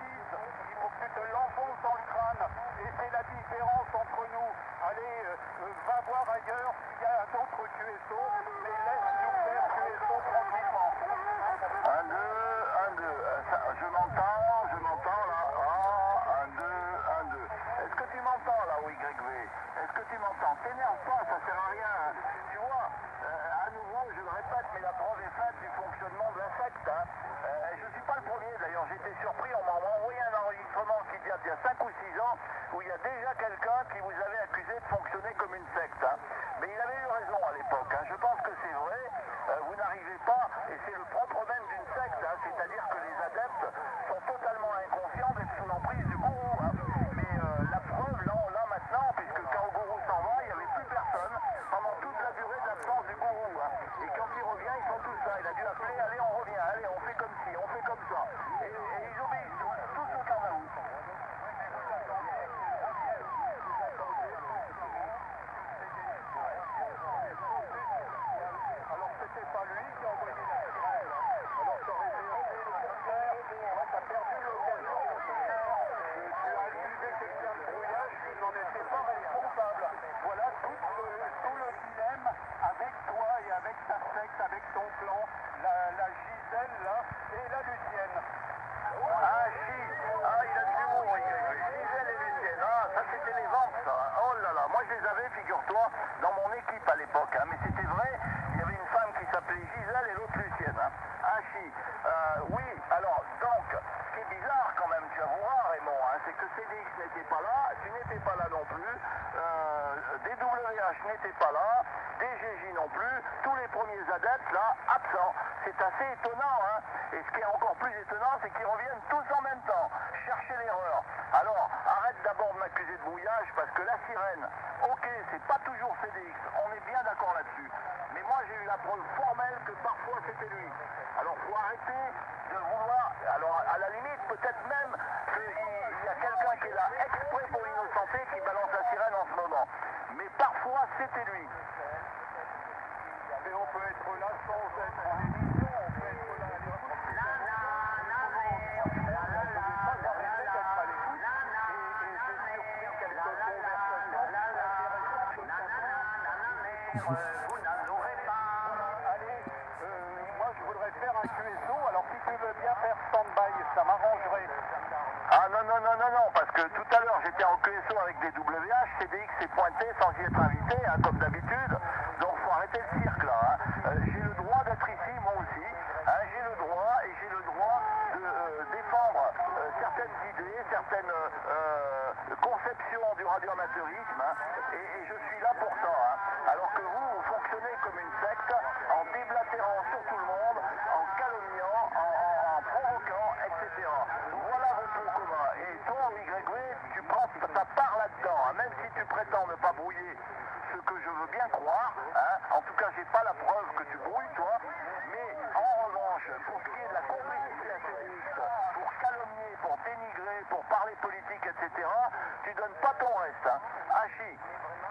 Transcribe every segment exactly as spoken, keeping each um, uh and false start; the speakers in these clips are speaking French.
dises, il faut que tu te l'enfonces dans le crâne. Et c'est la différence entre nous. Allez, euh, va voir ailleurs s'il y a d'autres Q S O, mais laisse-nous faire Q S O tranquillement. Un, deux, un, deux. Euh, ça, je m'entends, je m'entends là. Ah, un, deux, un, deux. Est-ce que tu m'entends là, oui, Y V? Est-ce que tu m'entends? T'énerve pas, ça sert à rien. Hein. Tu vois, euh, à nouveau, je le répète, mais la preuve est faite du fonctionnement de la secte. Hein. Euh, je ne suis pas le premier, d'ailleurs, j'étais surpris, on m'a envoyé un enregistrement qui date d'il y a cinq ou six ans, où il y a déjà quelqu'un qui vous avait accusé de fonctionner comme une secte. Hein. Mais il avait eu raison à l'époque. Hein. Je pense que c'est vrai, euh, vous n'arrivez pas, et c'est le propre même d'une secte, hein. C'est-à-dire que les adeptes sont totalement inconscients d'être sous l'emprise du gourou. Hein. Mais euh, la preuve, là, on l'a maintenant, puisque quand le gourou s'en va, il n'y avait plus personne pendant toute la durée de l'absence du gourou. Hein. Et quand il revient, ils sont tous là. Il a dû appeler, allez, on revient, allez, on fait comme ci, on fait comme ça. Et, et ils obéissent tous, tous au carnaval. Alors c'était pas lui qui a envoyé la sirène. Alors ça aurait été le contraire. Moi, t'as perdu l'occasion. Euh, tu as accusé quelqu'un de brouillage, tu n'en étais pas responsable. Voilà tout, euh, tout le dilemme avec toi et avec ta secte, avec ton clan, la, la Gisèle là et la Lucienne. Ah, si, ah, il a de l'humour, il Gisèle et Lucienne. Ah, ça c'était les ventes, ça. Oh là là, moi je les avais, figure-toi, dans mon équipe à l'époque. Hein. Mais c'était vrai, il y avait une femme qui s'appelait Gisèle et l'autre Lucienne. Hein. Ah, si, euh, oui, alors, donc, ce qui est bizarre quand même, tu avoueras, Raymond, hein, c'est que C D X n'était pas là, tu n'étais pas là non plus, euh, D W H n'était pas là, D G J non plus, tous les premiers adeptes, là, absents. C'est assez étonnant, hein. Et ce qui est encore plus étonnant, c'est qu'ils reviennent tous en même temps. Cherchez l'erreur. Alors, arrête d'abord de m'accuser de brouillage, parce que la sirène, ok, c'est pas toujours C D X, on est bien d'accord là-dessus. Mais moi, j'ai eu la preuve formelle que parfois c'était lui. Alors, faut arrêter de vouloir... Alors, à la limite, peut-être même qu'il y a quelqu'un qui est là exprès pour l'innocenter, qui balance la sirène en ce moment. Mais parfois, c'était lui. Mais on peut être là sans être en émission, on peut être là à l'écoute. Allez, euh, moi je voudrais faire un Q S O, alors si tu veux bien faire stand-by, ça m'arrangerait. Ah non, non, non, non, non, parce que tout à l'heure j'étais en Q S O avec des W H, C D X s'est pointé sans y être invité, hein, comme d'habitude, donc faut arrêter le cirque là. Hein. Euh, j'ai le droit d'être ici, moi aussi, hein, j'ai le droit et j'ai le droit de euh, défendre euh, certaines idées, certaines euh, conceptions du radioamateurisme, hein, et, et je suis là pour ça. Hein. Alors que vous, vous fonctionnez comme une secte, en déblatérant sur tout le monde, en calomniant, en, en, en provoquant, et cetera. Voilà votre point commun. Et toi, Y V, tu prends ta part là-dedans, hein, même si tu prétends ne pas brouiller, ce que je veux bien croire, hein, en tout cas, j'ai pas la preuve que tu brouilles, toi, mais en revanche, pour ce qui est de la complicité à C D X, pour calomnier, pour dénigrer, pour parler politique, et cetera, tu donnes pas ton reste. Hein. Hachi.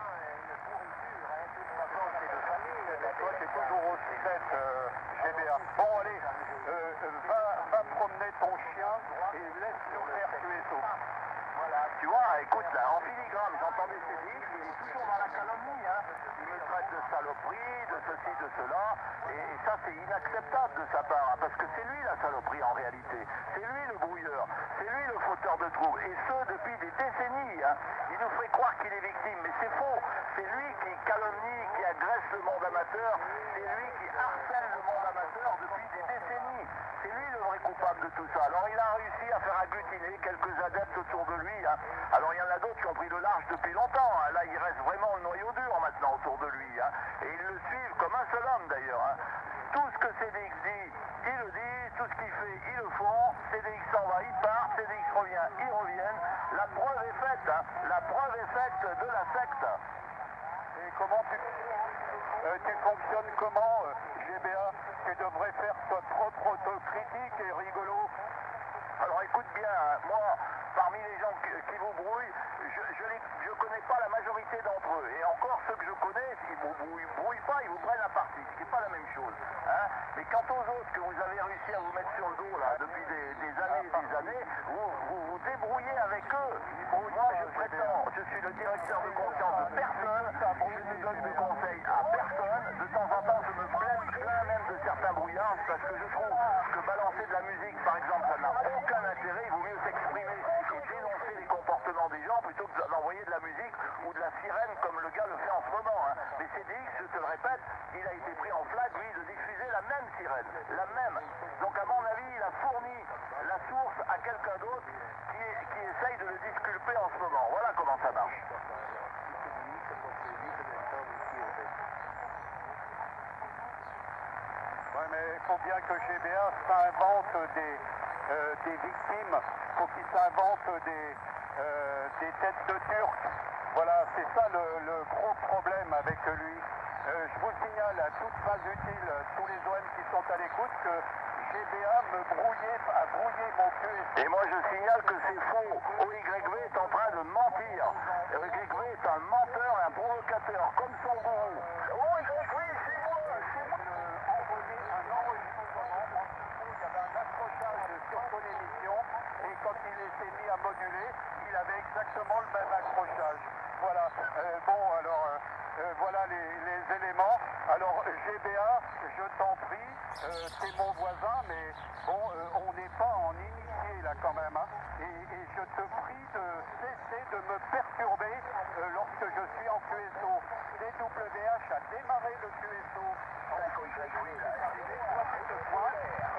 Toi, c'est toujours aussi bête, euh, G B A. Bon, allez, euh, va, va promener ton chien et laisse-nous faire Q S O. Voilà, tu vois, écoute là, en filigrane, j'entendais C D X, il est toujours dans la calomnie, hein. Il me traite de saloperie, de ceci, de cela, et ça c'est inacceptable de sa part, hein, parce que c'est lui la saloperie en réalité, c'est lui le brouilleur, c'est lui le fauteur de troubles, et ce depuis des décennies, hein. Il nous fait croire qu'il est victime, mais c'est faux, c'est lui qui calomnie, qui agresse le monde amateur, c'est lui qui harcèle le monde amateur depuis des décennies, c'est lui le vrai coupable de tout ça. Alors il a réussi à faire agglutiner quelques adeptes autour de lui, hein. Alors il y en a d'autres qui ont pris le large depuis longtemps, hein. Là il reste vraiment le noyau dur maintenant autour de lui, hein. Et ils le suivent comme un seul homme d'ailleurs, hein. Tout ce que C D X dit, ils le disent, tout ce qu'il fait, ils le font, C D X s'en va, il part, C D X revient, ils reviennent, la preuve est faite, hein. La preuve est faite de la secte. Et comment tu, euh, tu fonctionnes comment, euh, G B A? Tu devrais faire ta propre autocritique et rigolo. Alors écoute bien, hein, moi, parmi les gens qui, qui vous brouillent, je ne connais pas la majorité d'entre eux. Et encore ceux que je connais, s'ils ne vous brouillent, brouillent pas, ils vous prennent à partie, ce qui n'est pas la même chose. Hein. Mais quant aux autres que vous avez réussi à vous mettre sur le dos là, depuis des, des années et des années, vous, vous le directeur de confiance de personne, je ne donne de conseils à personne. De temps en temps, je me plains, plains même de certains brouillards parce que je trouve que balancer de la musique, par exemple, ça n'a aucun intérêt. Il vaut mieux s'exprimer et dénoncer les comportements des gens plutôt que d'envoyer de la musique ou de la sirène comme le gars le fait en ce moment. Hein. Mais C D X, je te le répète, il a été pris en flag, lui, de diffuser la même sirène, la même. Donc à mon avis, il a fourni la source à quelqu'un d'autre qui, qui essaye de le disculper en ce moment. Voilà comment ça marche. Oui, mais il faut bien que G B A s'invente des, euh, des victimes, il faut qu'il s'invente des, euh, des têtes de Turcs. Voilà, c'est ça le, le gros problème avec lui. Euh, je vous signale à toute phase utile, tous les O M qui sont à l'écoute, que G B A me brouillait, a brouillé mon Q S O. Et moi je signale que c'est faux. O Y V est en train de mentir. O Y V est un menteur, un provocateur, comme son gourou. O Y V, c'est moi, c'est moi. Envoyé un enregistrement, en dessous, il y avait un accrochage sur son émission, et quand il s'est mis à moduler, il avait exactement le même accrochage. Voilà, euh, bon, alors, euh, euh, voilà les, les éléments. Alors, G B A, je t'en prie, euh, c'est mon voisin, mais bon, euh, on n'est pas en initié là quand même, hein, et, et je te prie de cesser de me perturber euh, lorsque je suis en Q S O. D W H a démarré le Q S O. En arrivé, toi, tu te pointes.